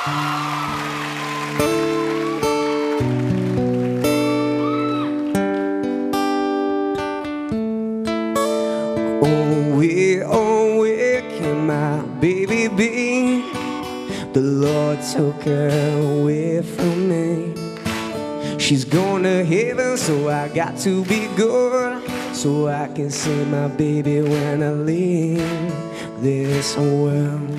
Oh, where can my baby be? The Lord took her away from me. She's going to heaven, so I got to be good, so I can see my baby when I leave this world.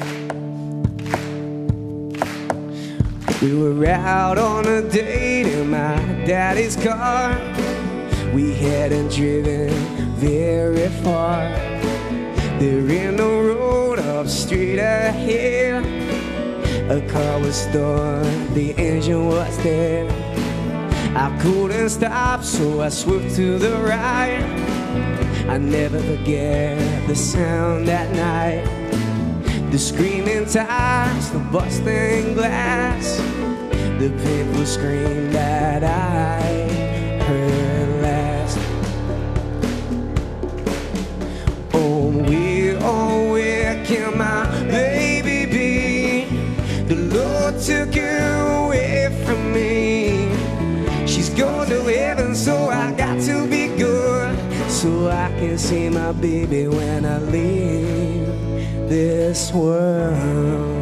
We were out on a date in my daddy's car. We hadn't driven very far. There in the road up straight ahead, a car was stopped, the engine was dead. I couldn't stop, so I swerved to the right. I never forget the sound that night, the screaming tires, the busting glass, the painful scream that I heard last. Oh, where can my baby be? The Lord took her away from me. She's going to heaven, so I got to be good, so I can see my baby when I leave this world.